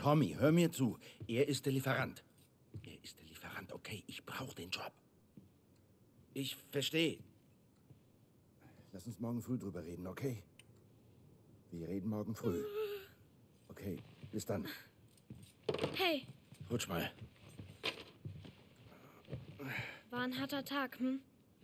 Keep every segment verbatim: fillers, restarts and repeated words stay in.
Tommy, hör mir zu. Er ist der Lieferant. Er ist der Lieferant, okay? Ich brauche den Job. Ich verstehe. Lass uns morgen früh drüber reden, okay? Wir reden morgen früh. Okay, bis dann. Hey. Rutsch mal. War ein harter Tag, hm?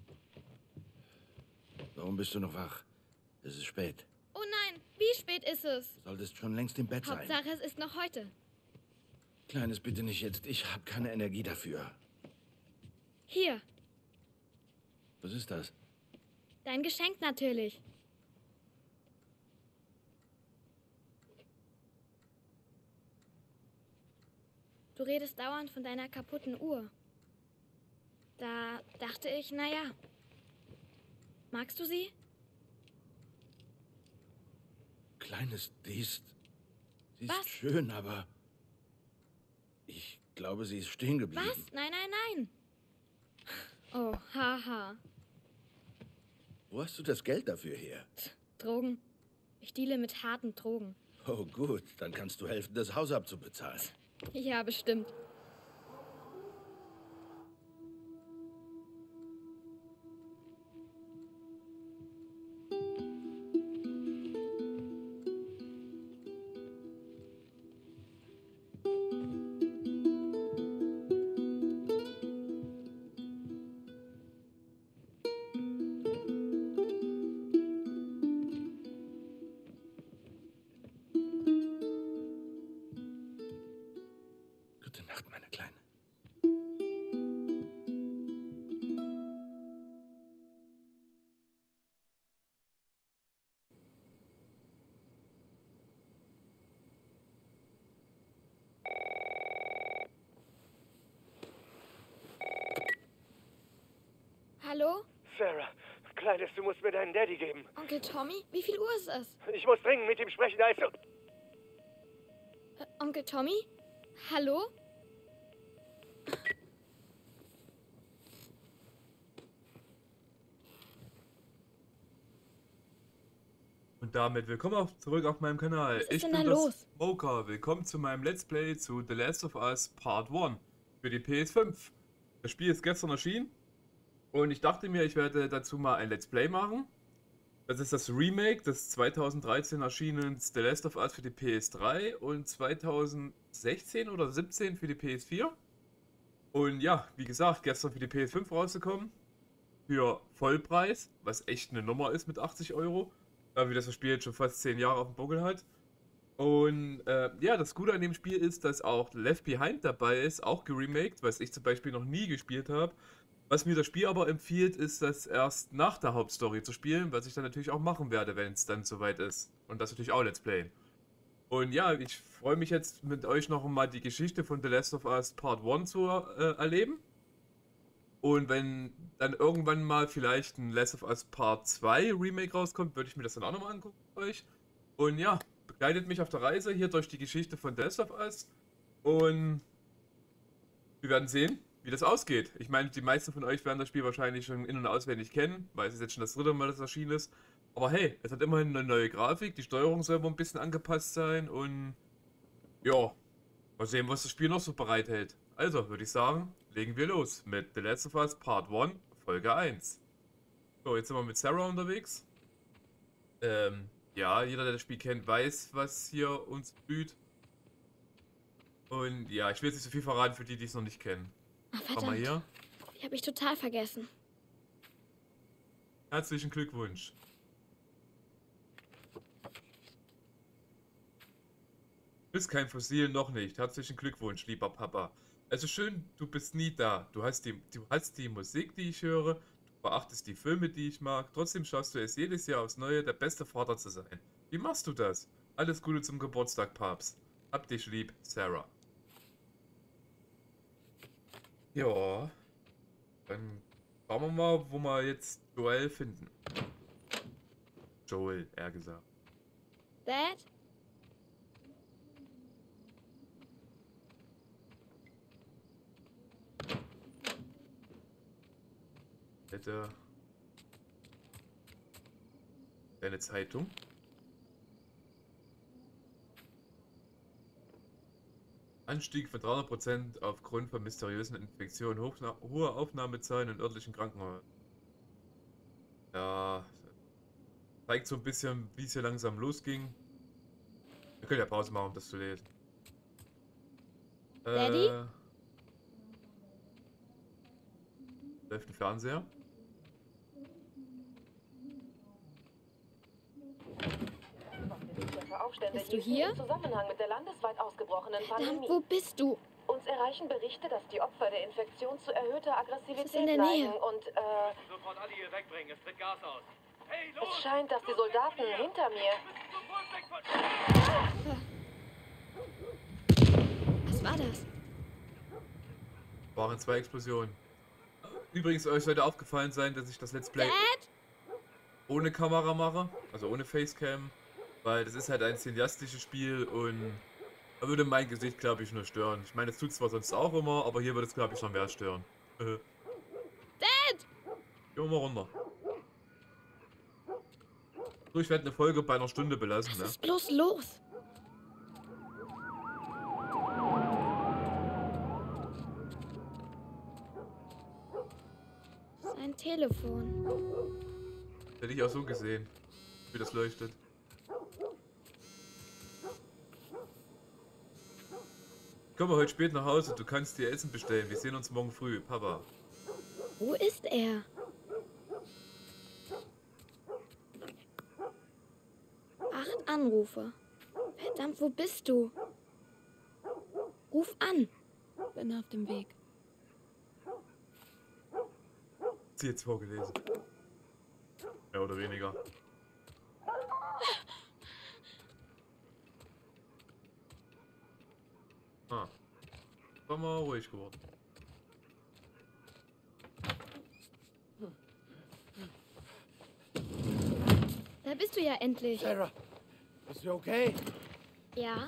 Warum bist du noch wach? Es ist spät. Oh nein, wie spät ist es? Du solltest schon längst im Bett sein. Hauptsache, es ist noch heute. Kleines, bitte nicht jetzt. Ich habe keine Energie dafür. Hier, Was ist das? dein Geschenk natürlich. Du redest dauernd von deiner kaputten Uhr. Da dachte ich, naja. Magst du sie? Kleines, die ist... Sie ist Was? schön, aber... Ich glaube, sie ist stehen geblieben. Was? Nein, nein, nein. Oh, haha. Wo hast du das Geld dafür her? Drogen. Ich deale mit harten Drogen. Oh gut, dann kannst du helfen, das Haus abzubezahlen. Ja, bestimmt. Gute Nacht, meine Kleine. Hallo? Sarah, Kleines, du musst mir deinen Daddy geben. Onkel Tommy? Wie viel Uhr ist es? Ich muss dringend mit ihm sprechen, also... Äh, Onkel Tommy? Hallo? Und damit willkommen auf, zurück auf meinem Kanal. Was ist Ich denn bin da das los? Smoker. Willkommen zu meinem Let's Play zu The Last of Us Part eins für die P S fünf. Das Spiel ist gestern erschienen und ich dachte mir, ich werde dazu mal ein Let's Play machen. Das ist das Remake des zweitausenddreizehn erschienenen The Last of Us für die P S drei und zweitausendsechzehn oder siebzehn für die P S vier. Und ja, wie gesagt, gestern für die P S fünf rausgekommen. Für Vollpreis, was echt eine Nummer ist mit achtzig Euro. Da wie das Spiel jetzt schon fast zehn Jahre auf dem Buckel hat. Und äh, ja, das Gute an dem Spiel ist, dass auch Left Behind dabei ist, auch geremaked, was ich zum Beispiel noch nie gespielt habe. Was mir das Spiel aber empfiehlt, ist, das erst nach der Hauptstory zu spielen, was ich dann natürlich auch machen werde, wenn es dann soweit ist. Und das natürlich auch Let's Playen. Und ja, ich freue mich jetzt mit euch noch mal die Geschichte von The Last of Us Part eins zu äh, erleben. Und wenn dann irgendwann mal vielleicht ein Last of Us Part zwei Remake rauskommt, würde ich mir das dann auch nochmal angucken für euch. Und ja, begleitet mich auf der Reise hier durch die Geschichte von The Last of Us. Und wir werden sehen, wie das ausgeht. Ich meine, die meisten von euch werden das Spiel wahrscheinlich schon in- und auswendig kennen, weil es ist jetzt schon das dritte Mal, dass es erschienen ist. Aber hey, es hat immerhin eine neue Grafik, die Steuerung soll wohl ein bisschen angepasst sein und ja, mal sehen, was das Spiel noch so bereithält. Also, würde ich sagen, legen wir los mit The Last of Us Part eins, Folge eins. So, jetzt sind wir mit Sarah unterwegs. Ähm, ja, jeder, der das Spiel kennt, weiß, was hier uns blüht. Und ja, ich will jetzt nicht so viel verraten für die, die es noch nicht kennen. Ach, Komm mal verdammt. hier. Die habe ich total vergessen. Herzlichen Glückwunsch. Du bist kein Fossil, noch nicht. Herzlichen Glückwunsch, lieber Papa. Es ist schön, du bist nie da. Du hast die, du hast die Musik, die ich höre. Du beachtest die Filme, die ich mag. Trotzdem schaffst du es jedes Jahr aufs Neue, der beste Vater zu sein. Wie machst du das? Alles Gute zum Geburtstag, Papst. Hab dich lieb, Sarah. Ja. Dann schauen wir mal, wo wir jetzt Joel finden. Joel, eher gesagt. Dad? Hätte deine Zeitung. Anstieg von dreihundert Prozent aufgrund von mysteriösen Infektionen, hochna- hohe Aufnahmezahlen in örtlichen Krankenhäusern. Ja, zeigt so ein bisschen, wie es hier langsam losging. Wir können ja Pause machen, um das zu lesen. Daddy? Äh, läuft ein Fernseher. Bist du hier? Im Zusammenhang mit der landesweit ausgebrochenen Verdammt, Pandemie. wo bist du? Uns erreichen Berichte, dass die Opfer der Infektion zu erhöhter Aggressivität ist in der Nähe. neigen und äh, Sofort alle hier wegbringen, es tritt Gas aus. Hey, los! es scheint, dass die Soldaten hinter mir... Was war das? Waren zwei Explosionen. Übrigens, euch sollte aufgefallen sein, dass ich das Let's Play Dad? ohne Kamera mache, also ohne Facecam, weil das ist halt ein cineastisches Spiel und da würde mein Gesicht, glaube ich, nur stören. Ich meine, es tut zwar sonst auch immer, aber hier würde es, glaube ich, noch mehr stören. Äh. Dad! Gehen wir mal runter. So, ich werde eine Folge bei einer Stunde belassen, Was ne? ist bloß los? Sein Telefon. Hätte ich auch so gesehen, wie das leuchtet. Ich komme heute spät nach Hause, du kannst dir Essen bestellen. Wir sehen uns morgen früh, Papa. Wo ist er? Acht Anrufe. Verdammt, wo bist du? Ruf an. Bin auf dem Weg. Sie jetzt vorgelesen. Mehr oder weniger. Ah. War mal ruhig geworden. Da bist du ja endlich. Sarah, bist du okay? Ja?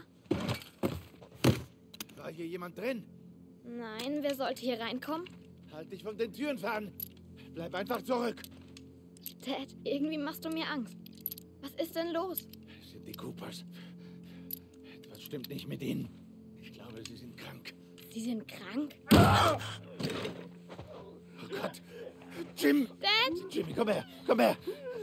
War hier jemand drin? Nein, wer sollte hier reinkommen? Halt dich von den Türen fern. Bleib einfach zurück. Dad, irgendwie machst du mir Angst. Was ist denn los? Es sind die Coopers. Etwas stimmt nicht mit ihnen. Ich glaube, sie sind krank. Sie sind krank? Oh Gott. Jim! Dad! Jimmy, komm her! Komm her!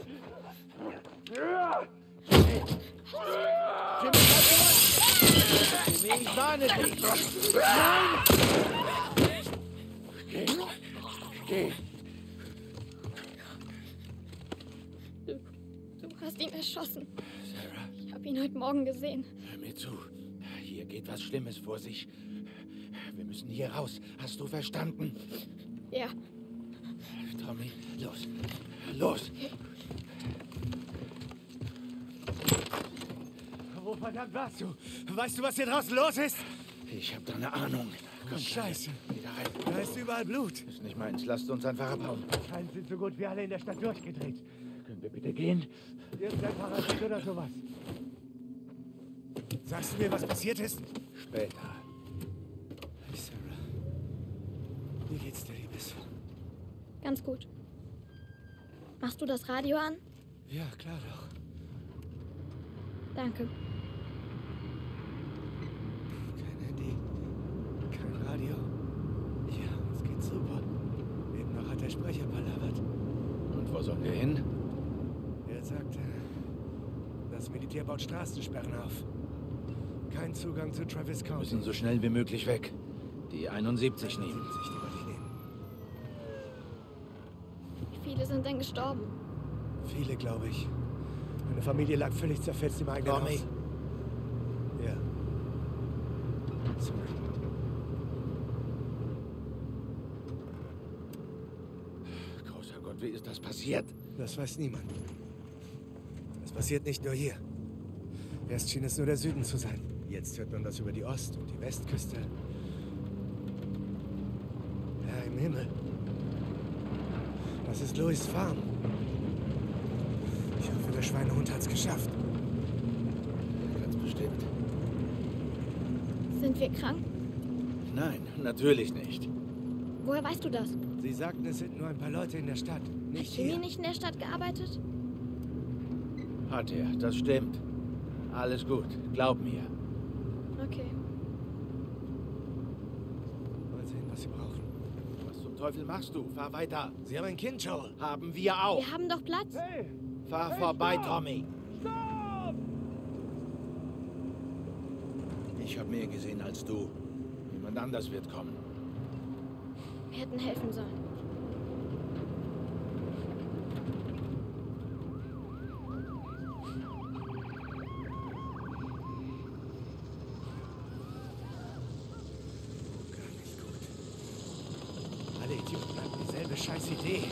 Jimmy, bleib zurück! Jimmy, ich warne dich! Nein! Geh! Geh! Du, du hast ihn erschossen. Sarah, Ich habe ihn heute Morgen gesehen. hör mir zu. Hier geht was Schlimmes vor sich. Wir müssen hier raus. Hast du verstanden? Ja, Tommy, los. Los! Wo verdammt warst du? Weißt du, was hier draußen los ist? Ich hab da eine Ahnung. Komm, Scheiße. Kleine, wieder rein. Da ist überall Blut. Ist nicht meins. Lasst uns einfach abhauen. Scheint sind so gut wie alle in der Stadt durchgedreht. Können wir bitte gehen? Irgendein Parasit oder sowas. Sagst du mir, was passiert ist? Später. Hey, Sarah. Wie geht's dir, Liebes? ganz gut. Machst du das Radio an? Ja, klar doch. Danke. Kein Handy, kein Radio. Ja, uns geht's super. Eben noch hat der Sprecher palavert. Und wo sollen wir hin? Er sagte, das Militär baut Straßensperren auf. Kein Zugang zu Travis Wir County. müssen so schnell wie möglich weg. Die einundsiebzig nehmen. siebzig, die wollte ich nehmen. Wie viele sind denn gestorben? Viele, glaube ich. Meine Familie lag völlig zerfetzt im eigenen Tommy. Haus. Ja. Sorry. Großer Gott, wie ist das passiert? Das weiß niemand. Das passiert nicht nur hier. Erst schien es nur der Süden zu sein. Jetzt hört man das über die Ost- und die Westküste. Herr im Himmel. Das ist Louis' Farm. Ich hoffe, der Schweinehund hat's geschafft. Ganz bestimmt. Sind wir krank? Nein, natürlich nicht. Woher weißt du das? Sie sagten, es sind nur ein paar Leute in der Stadt. Nicht Hat Jimmy hier. nicht in der Stadt gearbeitet? Hat er, das stimmt. Alles gut, glaub mir. Okay. Teufel machst du? Fahr weiter. Sie haben ein Kind, Joel. Haben wir auch. Wir haben doch Platz. Fahr vorbei, Tommy. Ich habe mehr gesehen als du. Jemand anders wird kommen. Wir hätten helfen sollen. Alle Idioten hatten dieselbe scheiß Idee.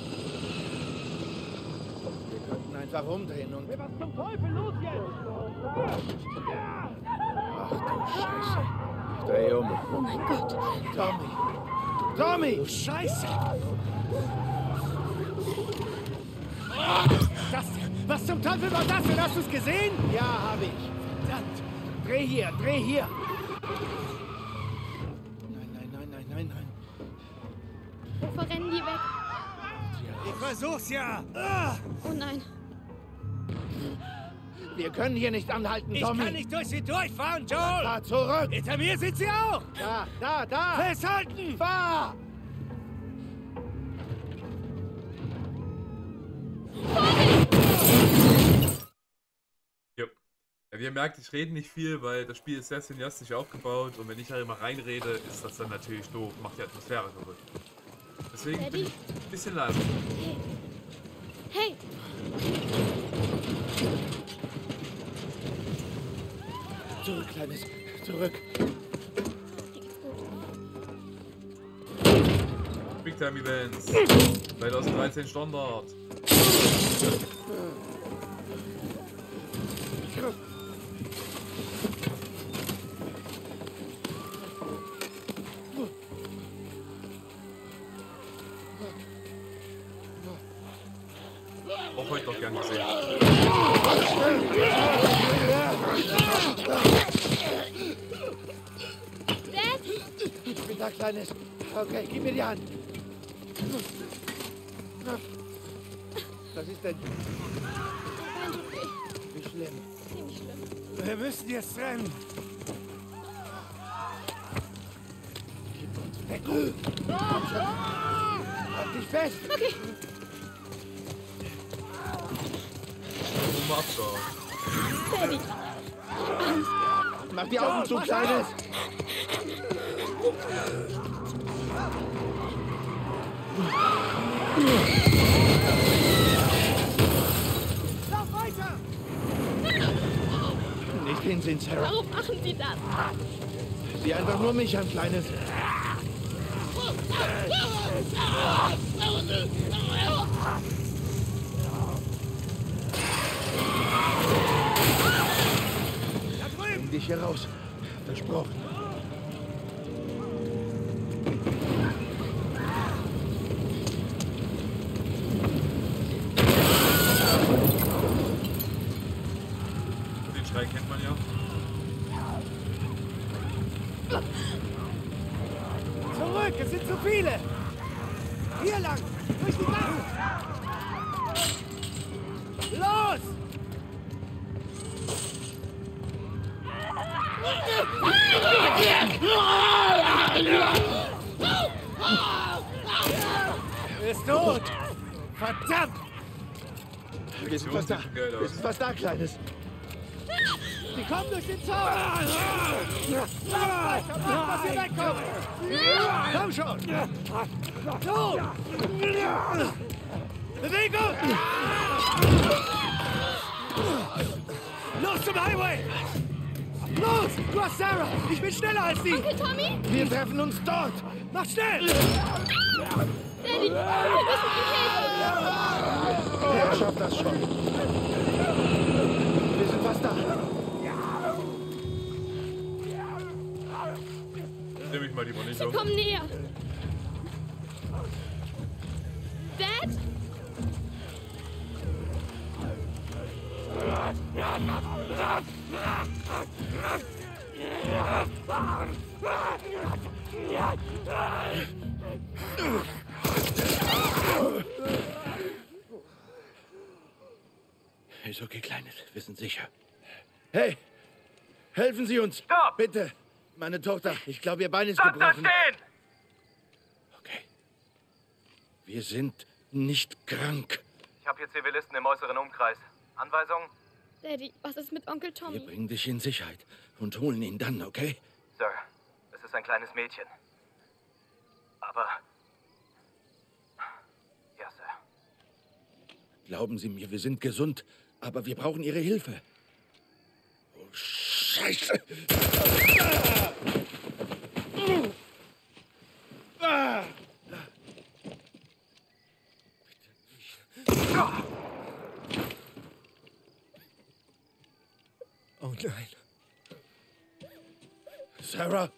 Wir könnten einfach umdrehen und... Was zum Teufel los jetzt? Ach du Scheiße. Dreh um. Oh mein Gott. Tommy. Tommy! Du Scheiße! Das, was zum Teufel war das denn? Hast du es gesehen? Ja, habe ich. Verdammt! Dreh hier, dreh hier. Nein, nein, nein, nein, nein, nein. Wovor rennen die weg? Ich versuch's ja! Ah, Oh nein. Wir können hier nicht anhalten, ich Tommy. kann nicht durch sie durchfahren, Joel! Fahr zurück. Hinter mir sind sie auch! Da, da, da. Festhalten! Fahr. Jo. Ja, wie ihr merkt, ich rede nicht viel, weil das Spiel ist sehr cineastisch aufgebaut und wenn ich halt immer reinrede, ist das dann natürlich doof, macht die Atmosphäre kaputt. Deswegen bin Daddy? ich ein bisschen leise. Hey. Hey. Zurück, Kleines. Zurück. Mir geht's gut. Big Time Events. zwanzig dreizehn Standard. Auch heute noch gern gesehen. Dad? Ich bin da, Kleines. Okay, gib mir die Hand. Was ist denn? Mein Bein tut weh. Wie schlimm? Ziemlich schlimm. Wir müssen jetzt rennen! Deckung. Halt dich fest. Okay. Mal abschauen. Daddy. Mach die Augen zu, Kleines. Lauf weiter! Nicht hinsehen, Sarah. Warum machen Sie das? Sieh einfach nur mich an, Kleines. Da drüben! Bring dich hier raus. Versprochen. Den Schrei kennt man ja. Zurück! Es sind zu viele! Hier lang! Durch die Gassen! Los! Er ist tot! Verdammt! Wir sind fast da. Sieht geil aus. Wir sind fast da, Kleines. Die kommen durch den Zaun! Lauf weiter! Macht, dass ihr wegkommt! Komm schon! So! Bewegung! Los zum Highway! Los! Du hast Sarah! Ich bin schneller als sie! Onkel Tommy? Wir treffen uns dort. Mach schnell! Daddy, wir müssen ihm helfen. Er schafft das schon. Wir sind fast da. Nehme ich mal lieber nicht auf. Komm näher. Dad? Ist okay, Kleines. Wir sind sicher. Hey, helfen Sie uns. Stopp! Bitte. Meine Tochter, ich glaube, ihr Bein ist Bleibt da gebrochen. stehen! Okay. Wir sind nicht krank. Ich habe hier Zivilisten im äußeren Umkreis. Anweisung? Daddy, was ist mit Onkel Wir Tommy? bringen dich in Sicherheit und holen ihn dann, okay? Sir, es ist ein kleines Mädchen. Aber... Ja, Sir. Glauben Sie mir, wir sind gesund, aber wir brauchen Ihre Hilfe. Oh, Scheiße! Ah! Oh nein. Sarah?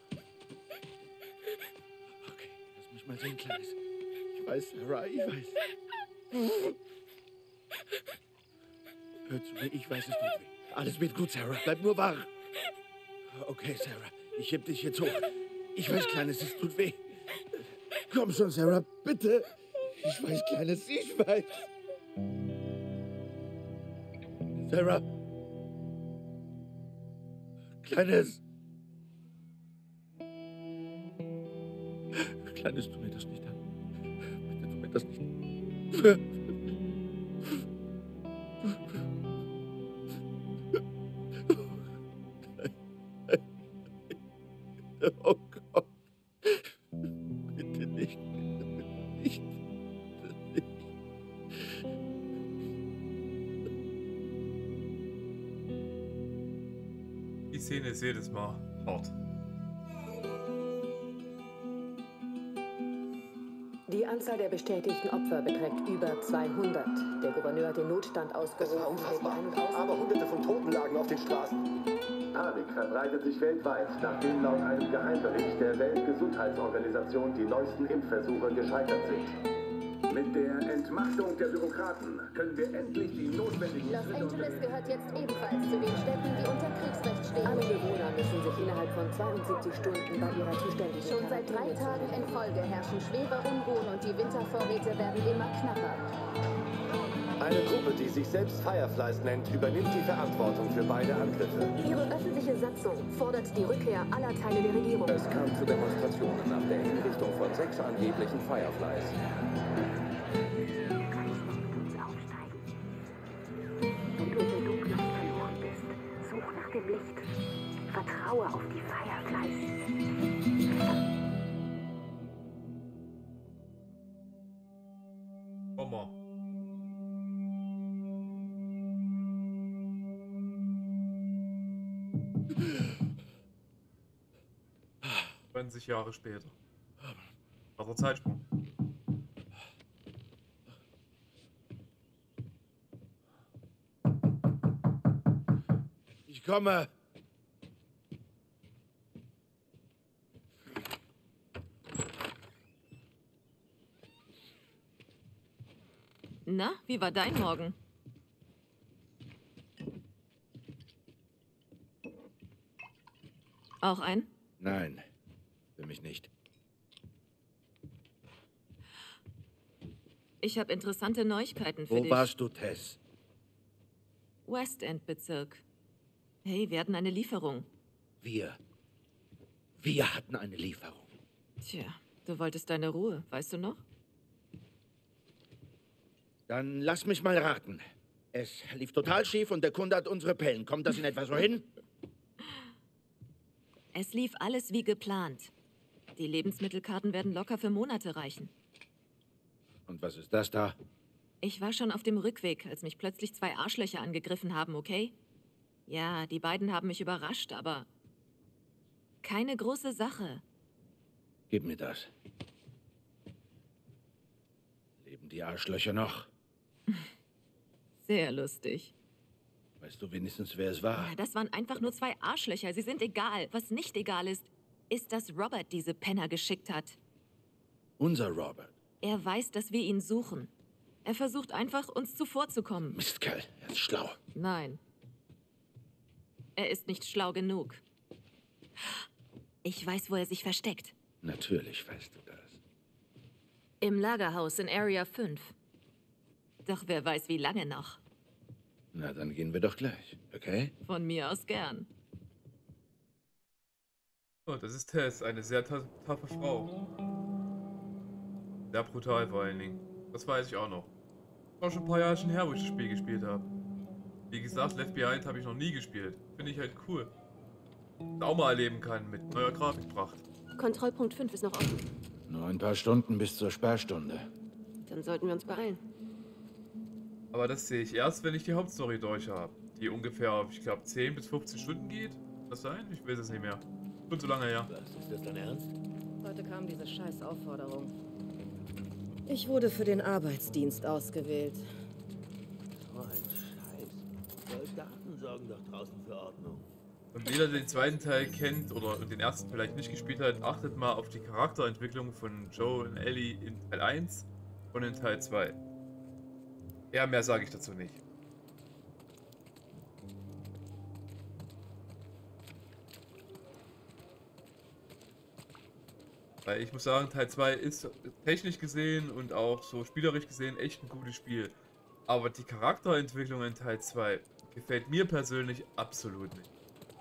Okay, lass mich mal sehen, Kleines. Ich weiß, Sarah, ich weiß. Hör zu mir, ich weiß, es tut weh. Alles wird gut, Sarah. Bleib nur wach. Okay, Sarah, ich heb dich jetzt hoch. Ich weiß, Kleines, es tut weh. Komm schon, Sarah, bitte. Ich weiß, Kleines, ich weiß. Sarah. Kleines. Kleines, tu mir das nicht an. Bitte tu mir das nicht. Oh Gott. Bitte nicht. Nicht. Nicht. Die Szene ist jedes Mal hart. Die Anzahl der bestätigten Opfer beträgt über zweihundert. Der Gouverneur hat den Notstand ausgerufen. Das war unfassbar. Aber hunderte von Toten lagen auf den Straßen. Panik verbreitet sich weltweit, nachdem laut einem Geheimbericht der Weltgesundheitsorganisation die neuesten Impfversuche gescheitert sind. Mit der Entmachtung der Bürokraten können wir endlich die notwendigen Los Schritte Angeles unternehmen. gehört jetzt ebenfalls zu den Städten, die unter Kriegsrecht stehen. Alle Bewohner müssen sich innerhalb von zweiundsiebzig Stunden bei ihrer Zuständigkeit... Schon seit drei Tagen in Folge herrschen schwere Unruhen und die Wintervorräte werden immer knapper. Eine Gruppe, die sich selbst Fireflies nennt, übernimmt die Verantwortung für beide Angriffe. Ihre öffentliche Satzung fordert die Rückkehr aller Teile der Regierung. Es kam zu Demonstrationen nach der Hinrichtung von sechs angeblichen Fireflies. Wenn du in der Dunkelheit verloren bist, such nach dem Licht. Vertraue auf die Fireflies. Bomber. zwanzig Jahre später. Also Zeitsprung. Ich komme. Na, wie war dein Morgen? Auch ein? Nein, für mich nicht. Ich habe interessante Neuigkeiten für Wo dich. warst du, Tess? West End Bezirk. Hey, wir hatten eine Lieferung. Wir. Wir hatten eine Lieferung. Tja, du wolltest deine Ruhe, weißt du noch? Dann lass mich mal raten. Es lief total schief und der Kunde hat unsere Pellen. Kommt das in etwa so hin? Es lief alles wie geplant. Die Lebensmittelkarten werden locker für Monate reichen. Und was ist das da? Ich war schon auf dem Rückweg, als mich plötzlich zwei Arschlöcher angegriffen haben, okay? Ja, die beiden haben mich überrascht, aber keine große Sache. Gib mir das. Leben die Arschlöcher noch? Sehr lustig. Weißt du wenigstens, wer es war? Ja, das waren einfach nur zwei Arschlöcher. Sie sind egal. Was nicht egal ist, ist, dass Robert diese Penner geschickt hat. Unser Robert. Er weiß, dass wir ihn suchen. Er versucht einfach, uns zuvorzukommen. Mistkerl, er ist schlau. Nein. Er ist nicht schlau genug. Ich weiß, wo er sich versteckt. Natürlich weißt du das. Im Lagerhaus in Area fünf. Doch wer weiß, wie lange noch. Na, dann gehen wir doch gleich, okay? Von mir aus gern. Oh, das ist Tess, eine sehr taffe Frau. Sehr brutal vor allen Dingen. Das weiß ich auch noch. War schon ein paar Jahre schon her, wo ich das Spiel gespielt habe. Wie gesagt, Left Behind habe ich noch nie gespielt. Finde ich halt cool. Das auch mal erleben kann mit neuer Grafikpracht. Kontrollpunkt fünf ist noch offen. Nur ein paar Stunden bis zur Sperrstunde. Dann sollten wir uns beeilen. Aber das sehe ich erst, wenn ich die Hauptstory durch habe. Die ungefähr auf, ich glaube, zehn bis fünfzehn Stunden geht. Kann das sein? Ich weiß es nicht mehr. Schon so lange her. Was, ist das dein Ernst? Heute kam diese scheiß Aufforderung. Ich wurde für den Arbeitsdienst ausgewählt. So ein Scheiß. Soldaten sorgen doch draußen für Ordnung. Und jeder, der den zweiten Teil kennt oder den ersten vielleicht nicht gespielt hat, achtet mal auf die Charakterentwicklung von Joe und Ellie in Teil eins und in Teil zwei. Ja, mehr sage ich dazu nicht. Weil ich muss sagen, Teil zwei ist technisch gesehen und auch so spielerisch gesehen echt ein gutes Spiel. Aber die Charakterentwicklung in Teil zwei gefällt mir persönlich absolut nicht.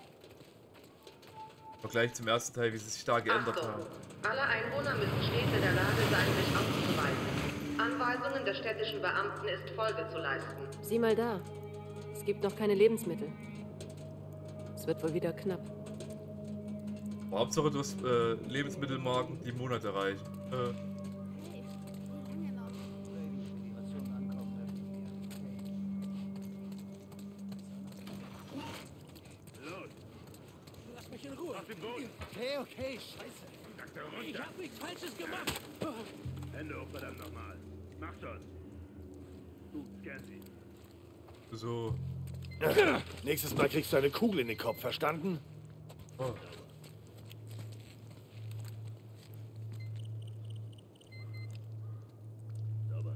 Im Vergleich zum ersten Teil, wie sie sich da geändert Achtung. haben. Alle Einwohner müssen stets in der Lage sein, sich auszuweisen. Anweisungen der städtischen Beamten ist Folge zu leisten. Sieh mal da. Es gibt noch keine Lebensmittel. Es wird wohl wieder knapp. Aber Hauptsache, du hast äh, Lebensmittelmarken, die Monate reichen. Äh. Lass mich in Ruhe. Auf den Boden. Okay, okay, scheiße. Sack da runter. Ich hab nichts Falsches gemacht. Hände hoch, verdammt nochmal. Mach schon. Gut, scan sie. So. Nächstes Mal kriegst du eine Kugel in den Kopf, verstanden? Oh. Sauber.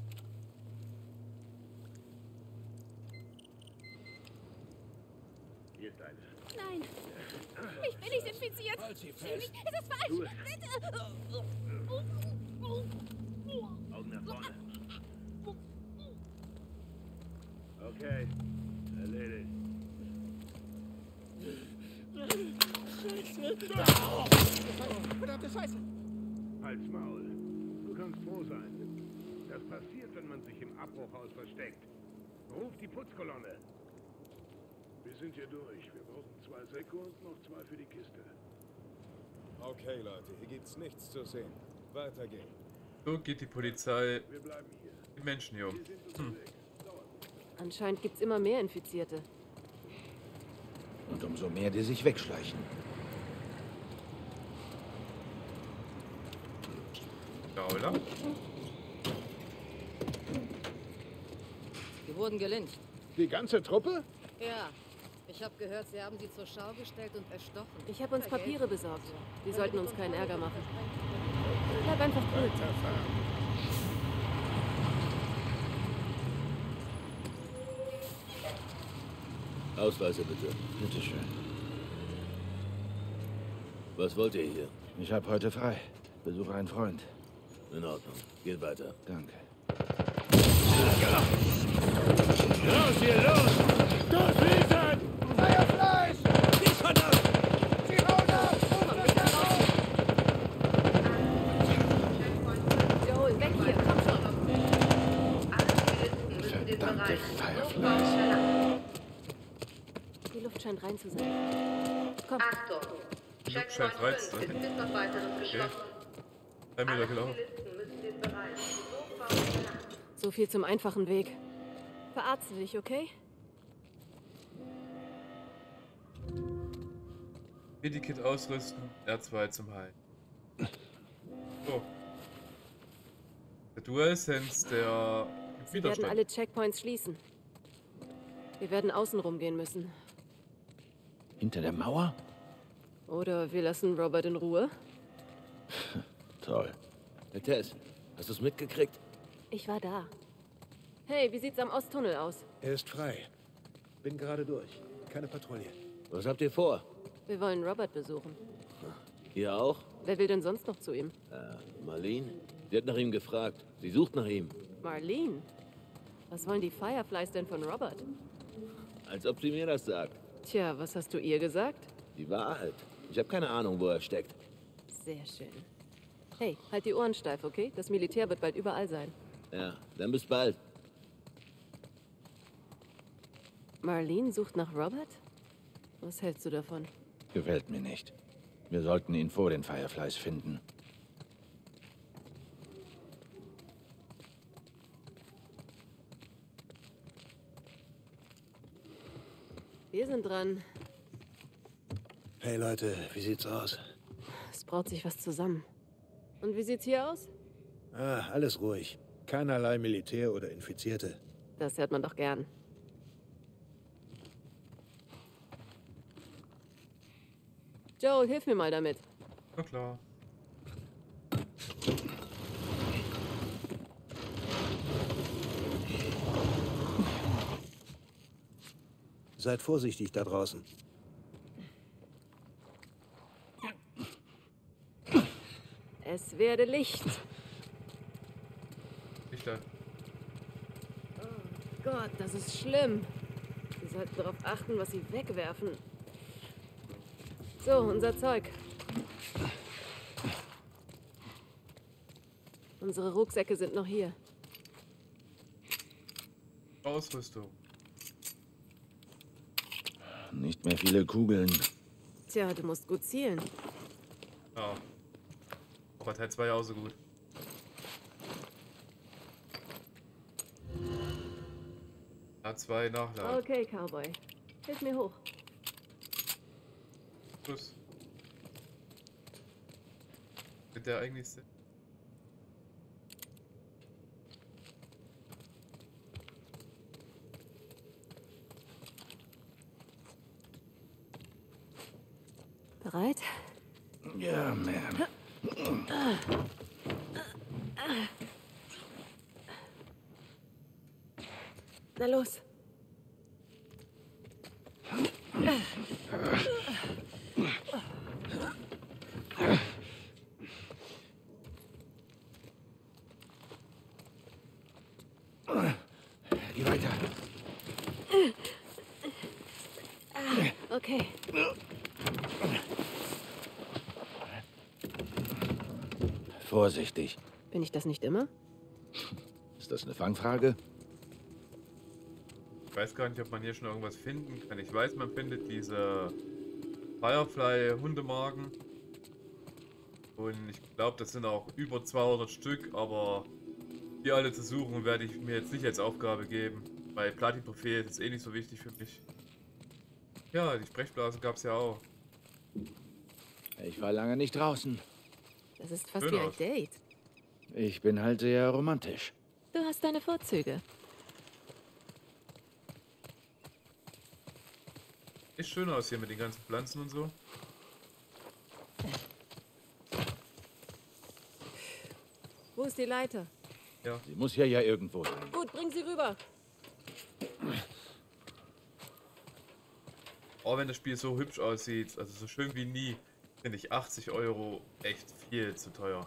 Hier ist eine. Nein. Ich bin nicht infiziert. Halt sie Ich, fest. es ist falsch. Tu es. Bitte. Augen nach vorne. Okay. Erledigt. Verdammte Scheiße. Halt's Maul. Du kannst froh sein. Das passiert, wenn man sich im Abbruchhaus versteckt. Ruf die Putzkolonne. Wir sind hier durch. Wir brauchen zwei Säcke und noch zwei für die Kiste. Okay, Leute, hier gibt's nichts zu sehen. Weiter geht's. So geht die Polizei Wir bleiben hier. die Menschen hier um. Wir sind Hm. unterwegs. Anscheinend gibt's immer mehr Infizierte. Und umso mehr, die sich wegschleichen. Ja, oder? Wir wurden gelyncht. Die ganze Truppe? Ja. Ich habe gehört, sie haben sie zur Schau gestellt und erstochen. Ich habe uns Papiere besorgt. Wir sollten uns keinen Ärger machen. Bleib einfach cool. Ausweise bitte. Bitteschön. Was wollt ihr hier? Ich habe heute frei. Besuche einen Freund. In Ordnung. Geht weiter. Danke. Los hier, los! Durchliefern! Fireflies! Die verdammt! Sie hauen ab! Joel, weg hier, komm schon. Verdammte Fireflies. Die Luft scheint rein zu sein. Komm. Achtung! Die Luft scheint rein zu sein. Ist bis auf weiteres geschlossen. Drei Meter gelaufen. Zivilisten müssen den Bereich sofort verlassen. So viel zum einfachen Weg. Verarzte dich, okay? Medikit ausrüsten, R zwei zum Heilen. So. Der DualSense, der gibt Sie werden Widerstand. alle Checkpoints schließen. Wir werden außen rumgehen müssen. Hinter der Mauer? Oder wir lassen Robert in Ruhe. Toll. Herr Tess, hast du's mitgekriegt? Ich war da. Hey, wie sieht's am Osttunnel aus? Er ist frei. Bin gerade durch. Keine Patrouille. Was habt ihr vor? Wir wollen Robert besuchen. Ihr auch? Wer will denn sonst noch zu ihm? Äh, Marlene? Sie hat nach ihm gefragt. Sie sucht nach ihm. Marlene? Was wollen die Fireflies denn von Robert? Als ob sie mir das sagt. Tja, was hast du ihr gesagt? Die Wahrheit. Ich habe keine Ahnung, wo er steckt. Sehr schön. Hey, halt die Ohren steif, okay? Das Militär wird bald überall sein. Ja, dann bis bald. Marlene sucht nach Robert? Was hältst du davon? Gefällt mir nicht. Wir sollten ihn vor den Fireflies finden. Wir sind dran. Hey Leute, wie sieht's aus? Es braut sich was zusammen. Und wie sieht's hier aus? Ah, alles ruhig. Keinerlei Militär oder Infizierte. Das hört man doch gern. Joel, hilf mir mal damit. Na klar. Seid vorsichtig da draußen. Es werde Licht. Lichter. Oh Gott, das ist schlimm. Wir sollten darauf achten, was sie wegwerfen. So, unser Zeug. Unsere Rucksäcke sind noch hier. Ausrüstung. Nicht mehr viele Kugeln. Tja, du musst gut zielen. Ja. Aber Teil zwei auch so gut. A zwei Nachladen. Okay, Cowboy. Hilf mir hoch. Plus. Wird der eigentlich Sinn? Bereit? Ja, Ma'am. Na los. Geh weiter. Okay. Vorsichtig. Bin ich das nicht immer? Ist das eine Fangfrage? Ich weiß gar nicht, ob man hier schon irgendwas finden kann. Ich weiß, man findet diese Firefly-Hundemarken. Und ich glaube, das sind auch über zweihundert Stück, aber die alle zu suchen, werde ich mir jetzt nicht als Aufgabe geben. Weil Platin-Trophäe ist eh nicht so wichtig für mich. Ja, die Sprechblasen gab es ja auch. Ich war lange nicht draußen. Das ist fast Schön wie ein aus. Date. Ich bin halt sehr romantisch. Du hast deine Vorzüge. Ist schön aus hier mit den ganzen Pflanzen und so. Wo ist die Leiter? Ja. Sie muss hier ja irgendwo sein. Gut, bring sie rüber. Auch wenn das Spiel so hübsch aussieht, also so schön wie nie, finde ich achtzig Euro echt viel zu teuer.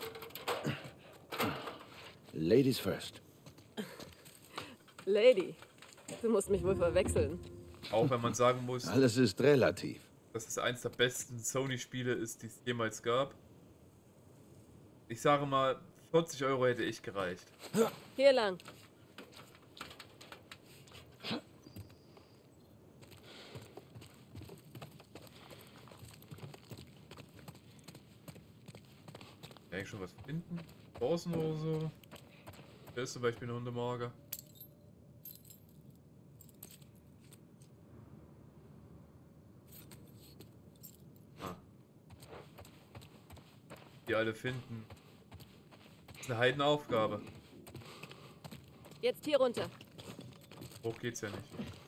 Ladies first. Lady, du musst mich wohl verwechseln. Auch wenn man sagen muss, Alles ist relativ. dass es eins der besten Sony-Spiele ist, die es jemals gab. Ich sage mal, vierzig Euro hätte ich gereicht. Hier lang. Kann ich schon was finden? Draußen oder so? Hier ist zum Beispiel eine Hundemarke. Ah. Die alle finden. Das ist eine Heidenaufgabe. Jetzt hier runter. Hoch geht's ja nicht.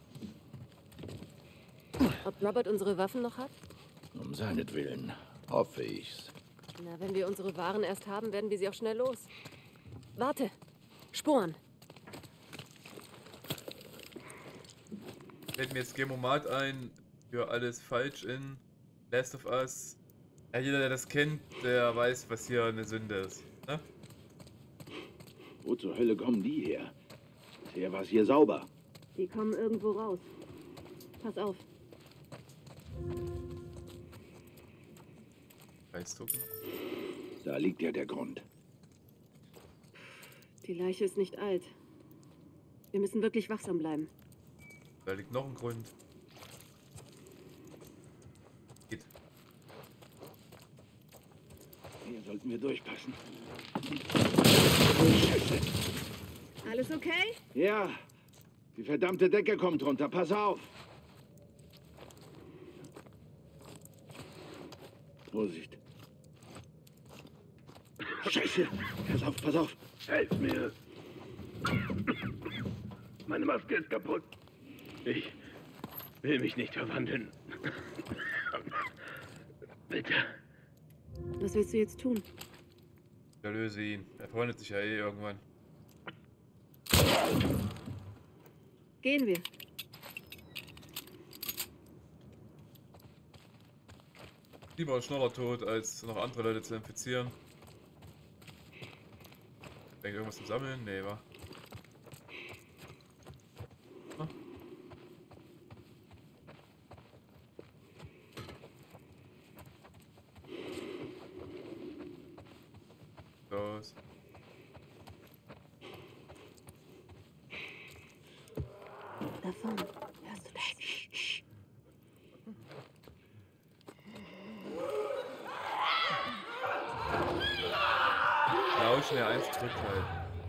Ob Robert unsere Waffen noch hat? Um seinetwillen hoffe ich's. Na, wenn wir unsere Waren erst haben, werden wir sie auch schnell los. Warte. Sporen. Fällt mir jetzt Gemomat ein für alles falsch in Last of Us. Ja, jeder, der das kennt, der weiß, was hier eine Sünde ist. Ne? Wo zur Hölle kommen die her? Bisher war es hier sauber. Die kommen irgendwo raus. Pass auf. Reißzucken. Da liegt ja der Grund. Die Leiche ist nicht alt. Wir müssen wirklich wachsam bleiben. Da liegt noch ein Grund. Geht. Hier sollten wir durchpassen. Alles okay? Ja. Die verdammte Decke kommt runter. Pass auf. Vorsicht. Scheiße. Pass auf, pass auf. Helf mir. Meine Maske ist kaputt. Ich will mich nicht verwandeln. Bitte. Was willst du jetzt tun? Erlöse ihn. Er freundet sich ja eh irgendwann. Gehen wir. Lieber ein schneller Tod, als noch andere Leute zu infizieren. Denkt irgendwas zum Sammeln? Nee, wa? Ah. Los. Da vorne. Hörst du das? Lauschen R eins zurückhalten.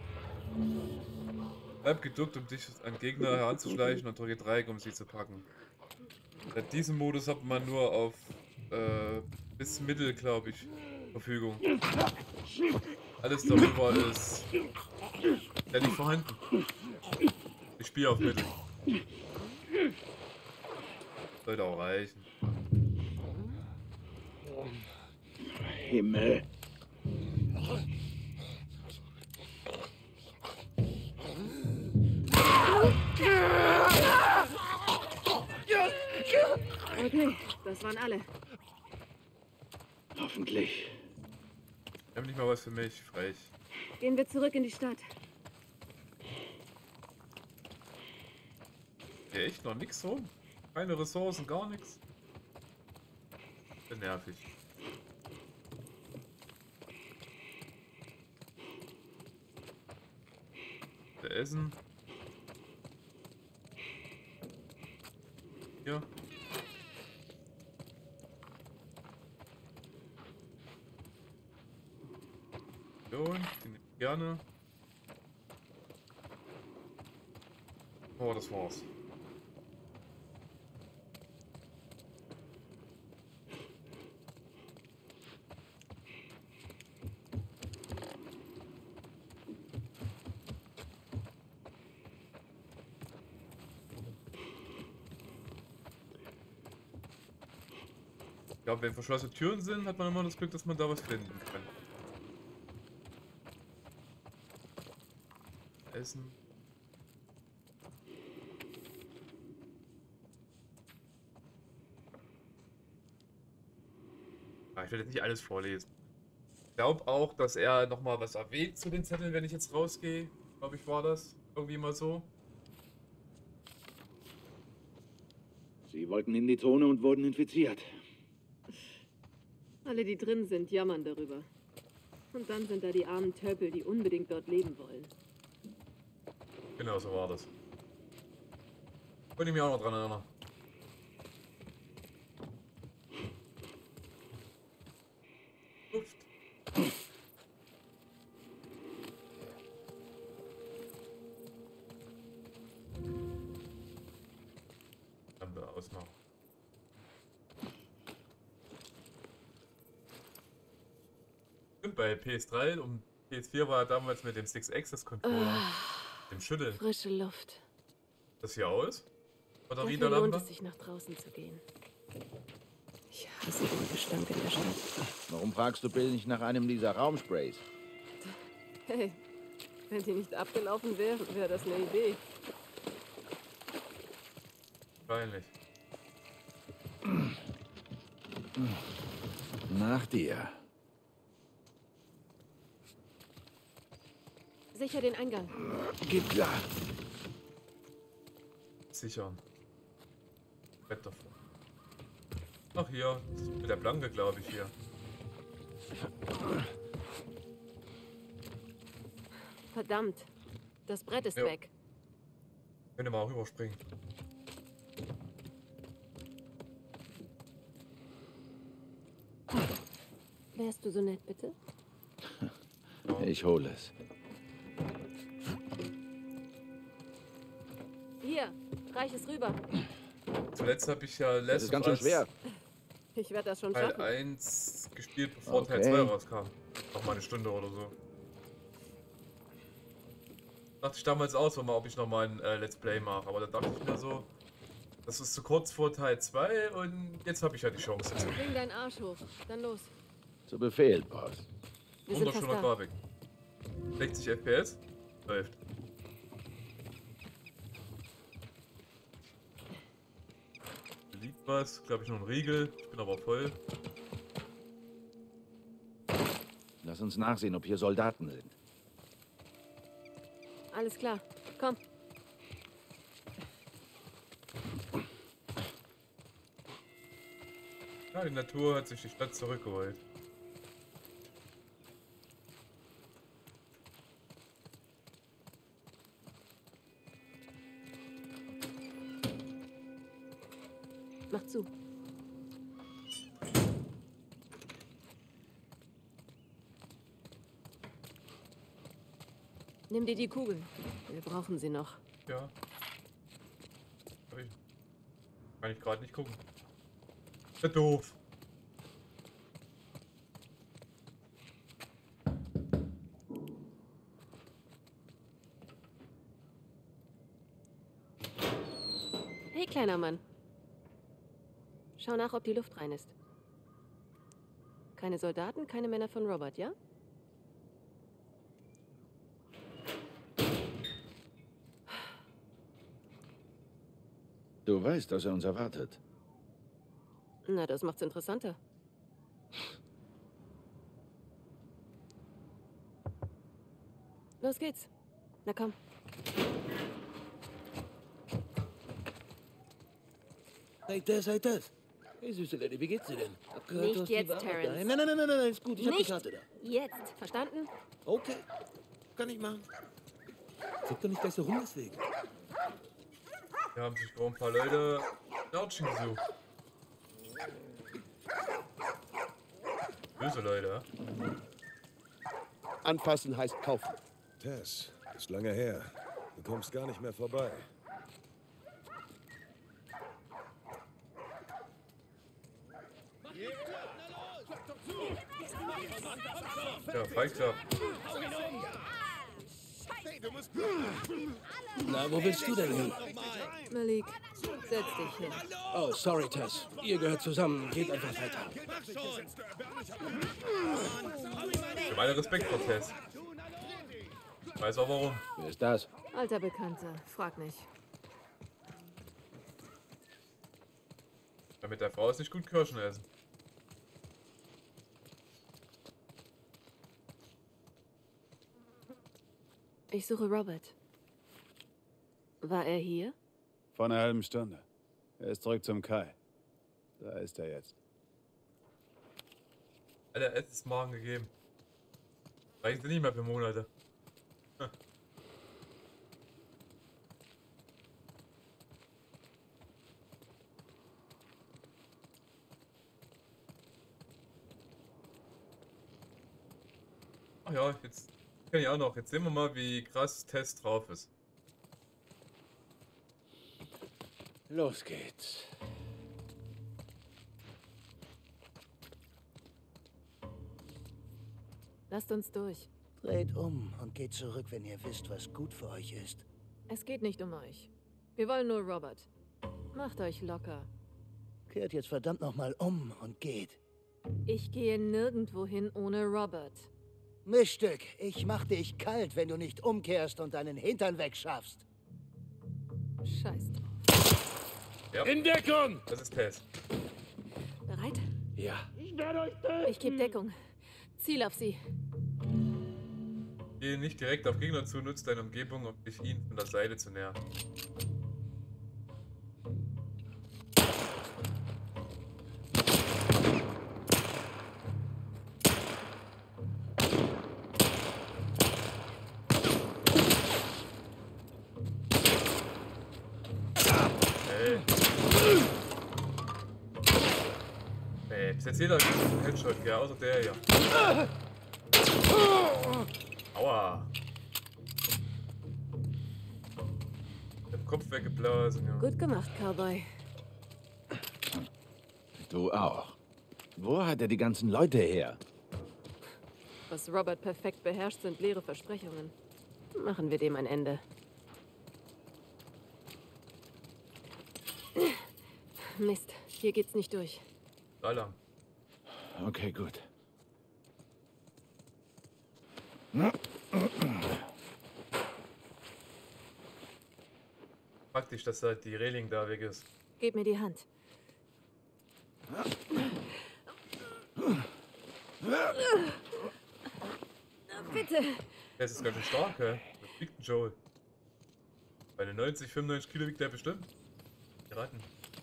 Bleib geduckt, um dich an Gegner heranzuschleichen, und drücke Dreieck, um sie zu packen. In diesem Modus hat man nur auf äh, bis Mittel, glaube ich, Verfügung. Alles darüber ist ja nicht vorhanden. Ich spiele auf Mittel. Sollte auch reichen. Himmel. Okay, das waren alle. Hoffentlich. Ich habe nicht mal was für mich, frech. Gehen wir zurück in die Stadt. Ja, echt noch nix rum. Keine Ressourcen, gar nichts. Nervig. Der Essen. Ja. So, den nehme ich gerne. Oh, das war's. Ich glaube, wenn verschlossene Türen sind, hat man immer das Glück, dass man da was finden kann. Essen. Ah, ich werde jetzt nicht alles vorlesen. Ich glaube auch, dass er nochmal was erwähnt zu den Zetteln, wenn ich jetzt rausgehe. Glaube ich, war das irgendwie mal so. Sie wollten in die Zone und wurden infiziert. Alle, die drin sind, jammern darüber. Und dann sind da die armen Töpel, die unbedingt dort leben wollen. Genau, so war das. Könnte ich mich auch noch dran erinnern. Luft. Lampe ausmachen. Stimmt, bei P S drei und P S vier war er damals mit dem Six Axis Controller. Oh, dem Schütteln. Frische Luft. Das hier aus? Batterie Dafür der lohnt Lampe? es sich, nach draußen zu gehen. Ich hasse den Gestank in der Stadt. Warum fragst du Bill nicht nach einem dieser Raumsprays? Hey, wenn die nicht abgelaufen wären, wäre das eine Idee. Wahrscheinlich. Nach dir. Sicher den Eingang. Geht klar. Sichern. Bett davor. Ach hier, das ist mit der Blanke, glaube ich, hier. Verdammt. Das Brett ist jo. weg. Könnte mal auch rüberspringen. Wärst du so nett, bitte? Ich hole es. Hier, reich es rüber. Zuletzt habe ich ja Das Last ist ganz of schön schwer. Ich werde das schon Teil schaffen. eins gespielt, bevor Okay. Teil zwei rauskam. Noch mal eine Stunde oder so. Dachte ich damals auch so mal, ob ich noch mal ein äh, Let's Play mache. Aber da dachte ich mir so, das ist zu kurz vor Teil zwei und jetzt habe ich ja die Chance dazu. Bring deinen Arsch hoch. Dann los. Zu Befehl, Boss. Wir sind fast Wunderschöne da. Grafik. sechzig F P S? Läuft. Hier liegt was, glaube ich noch ein Riegel. Ich bin aber voll. Lass uns nachsehen, ob hier Soldaten sind. Alles klar. Komm. Ja, die Natur hat sich die Stadt zurückgeholt. Mach zu. Nimm dir die Kugeln. Wir brauchen sie noch. Ja. Sorry. Kann ich gerade nicht gucken. Ist ja doof. Hey, kleiner Mann. Schau nach, ob die Luft rein ist. Keine Soldaten, keine Männer von Robert, ja? Du weißt, dass er uns erwartet. Na, das macht's interessanter. Los geht's. Na komm. Hey Tess, hey Tess. Hey, süße Lady, wie geht's dir denn? Hab gehört, Nicht du hast die jetzt, Ware Terrence. da. Nein, nein, nein, nein, nein, ist gut, ich hab die Nicht Karte da. jetzt. Verstanden? Okay, kann ich machen. Guck doch nicht gleich so rum deswegen. Da haben sich wohl ein paar Leute Lautschen gesucht. Böse Leute, ja? Anfassen heißt kaufen. Tess, ist lange her. Du kommst gar nicht mehr vorbei. Ja, Fight ab. Na, wo willst du denn hin? Malik, setz dich hin. Oh, sorry, Tess. Ihr gehört zusammen. Geht einfach weiter. Ich habe alle Respekt vor Tess. Weiß auch warum. Wer ist das? Alter Bekannter, frag nicht. Ja, mit der Frau ist nicht gut Kirschen essen. Ich suche Robert. War er hier? Vor einer halben Stunde. Er ist zurück zum Kai. Da ist er jetzt. Alter, Essensmagen gegeben. Reichen sie nicht mehr für Monate. Hm. Ach ja, jetzt kann ich auch noch. Jetzt sehen wir mal, wie krass Tess drauf ist. Los geht's. Lasst uns durch. Dreht um und geht zurück, wenn ihr wisst, was gut für euch ist. Es geht nicht um euch. Wir wollen nur Robert. Macht euch locker. Kehrt jetzt verdammt nochmal um und geht. Ich gehe nirgendwo hin ohne Robert. Miststück, ich mach dich kalt, wenn du nicht umkehrst und deinen Hintern wegschaffst. Scheiß drauf. Ja. In Deckung! Das ist Tess. Bereit? Ja. Ich werde euch töten! Ich gebe Deckung. Ziel auf sie. Gehe nicht direkt auf Gegner zu, nutzt deine Umgebung, um dich ihnen von der Seite zu nähern. Ey. Ey, bis jetzt jeder ein Headshot, gell? Außer der hier. Aua. Den Kopf weggeblasen, ja. Gut gemacht, Cowboy. Du auch. Wo hat er die ganzen Leute her? Was Robert perfekt beherrscht, sind leere Versprechungen. Machen wir dem ein Ende. Mist, hier geht's nicht durch. Da lang. Okay, gut. Praktisch, dass halt die Reling da weg ist. Gib mir die Hand. Bitte. Der ist ganz schön stark, hä? Was wiegt ein Joel? Bei den neunzig, fünfundneunzig Kilo wiegt der bestimmt. Die Ratten.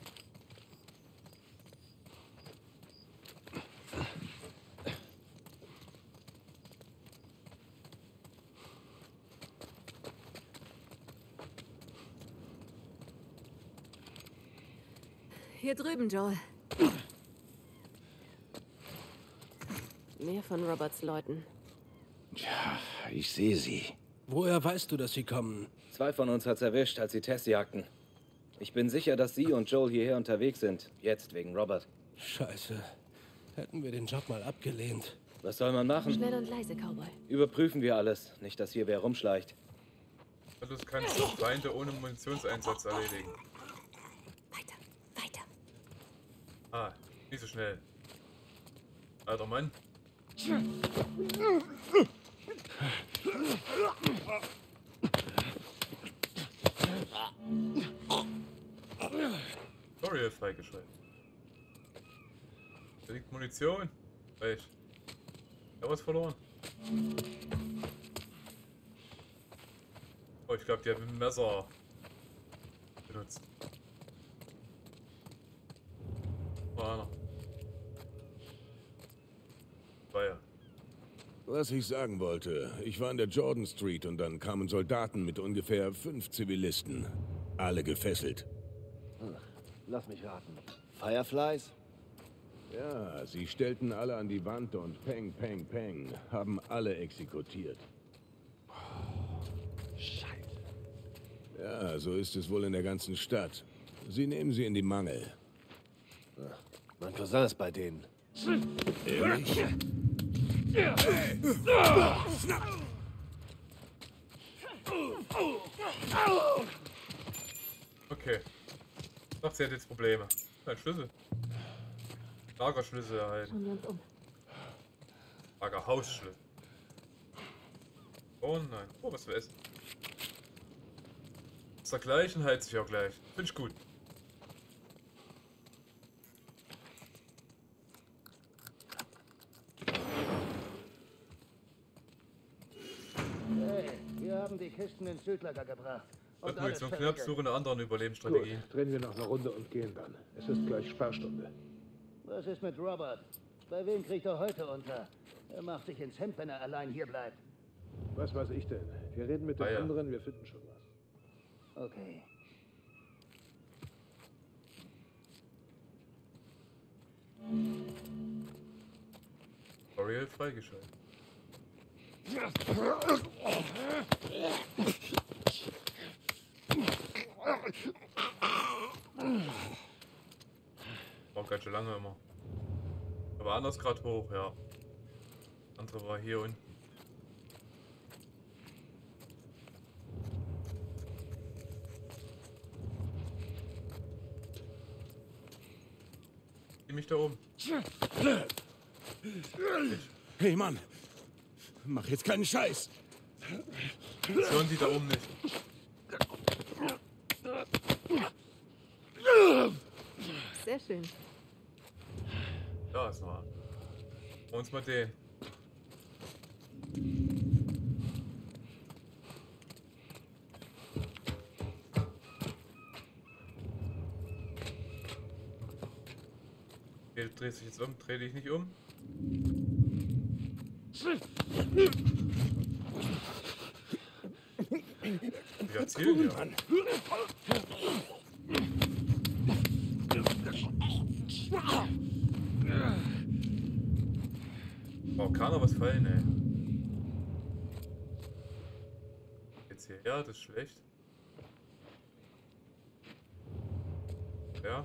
Hier drüben, Joel. Mehr von Roberts Leuten. Ja, ich sehe sie. Woher weißt du, dass sie kommen? Zwei von uns hat's erwischt, als sie Tess jagten. Ich bin sicher, dass sie und Joel hierher unterwegs sind. Jetzt wegen Robert. Scheiße. Hätten wir den Job mal abgelehnt. Was soll man machen? Schnell und leise, Cowboy. Überprüfen wir alles. Nicht, dass hier wer rumschleicht. Also das kannst du Feinde ohne Munitionseinsatz erledigen. Weiter, weiter. Ah, nicht so schnell. Alter Mann. Tutorial freigeschaltet. Da liegt Munition. Welch? Ich hab was verloren. Oh, ich glaube, die haben ein Messer benutzt. War einer. War ja. Was ich sagen wollte, ich war in der Jordan Street und dann kamen Soldaten mit ungefähr fünf Zivilisten. Alle gefesselt. Hm, lass mich raten. Fireflies? Ja, sie stellten alle an die Wand und peng, peng, peng, haben alle exekutiert. Scheiße. Ja, so ist es wohl in der ganzen Stadt. Sie nehmen sie in die Mangel. Mein Cousin ist bei denen. Ehrlich? Okay. Doch, sie hat jetzt Probleme. Ein Schlüssel. Lagerschlüssel erhalten. Schauen wir uns um. Lagerhausschlüssel. Oh nein. Oh, was wir essen. Ist der gleich und heilt sich auch gleich. Finde ich gut. Hey, wir haben die Kisten ins Südlager gebracht. Und Wird Munition knapp, suche eine andere Überlebensstrategie. Gut, drehen wir noch eine Runde und gehen dann. Es ist gleich Sperrstunde. Was ist mit Robert? Bei wem kriegt er heute unter? Er macht sich ins Hemd, wenn er allein hier bleibt. Was weiß ich denn? Wir reden mit den Ah, ja. anderen, wir finden schon was. Okay. Tutorial freigeschaltet. Braucht ganz schön lange immer. Aber anders gerade hoch, ja. Andere war hier unten. Sieh mich da oben. Hey Mann, mach jetzt keinen Scheiß. Hören die da oben nicht. Sehr schön. Da ist noch einer. Uns mal den. Okay, du drehst dich jetzt um, dreh dich nicht um. Wir zielen ja. auch keiner was fallen, ey. Jetzt hierher, das ist schlecht. Ja.